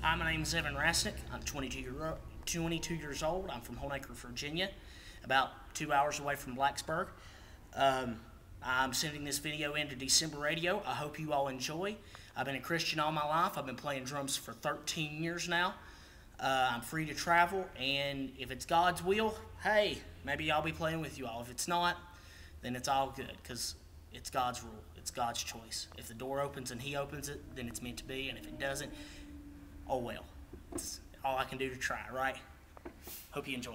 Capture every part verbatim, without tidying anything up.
Hi, my name is Evan Rasnick. I'm twenty-two, year, twenty-two years old. I'm from Honaker, Virginia, about two hours away from Blacksburg. Um, I'm sending this video into December Radio. I hope you all enjoy. I've been a Christian all my life. I've been playing drums for thirteen years now. Uh, I'm free to travel, and if it's God's will, hey, maybe I'll be playing with you all. If it's not, then it's all good, because it's God's rule. It's God's choice. If the door opens and He opens it, then it's meant to be, and if it doesn't, oh well. It's all I can do to try, right? Hope you enjoy.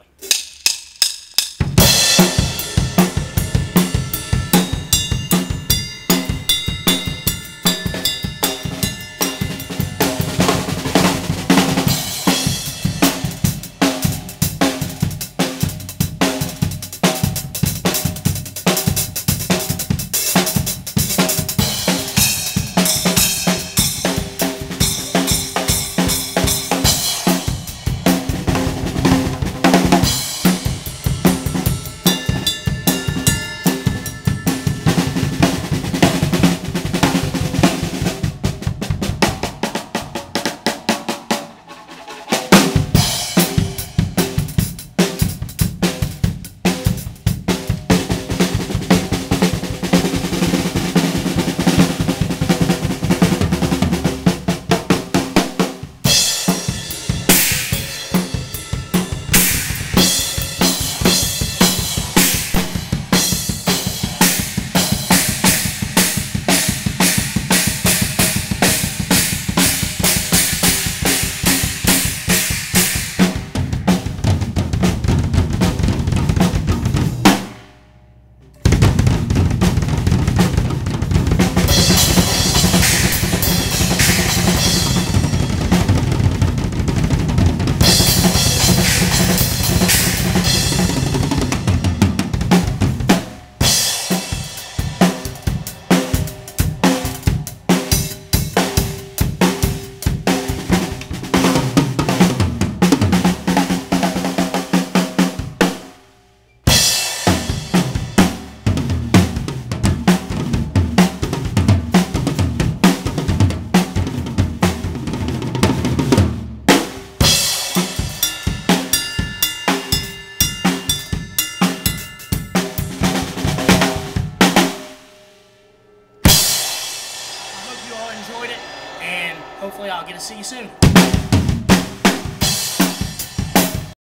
Enjoyed it, and hopefully I'll get to see you soon.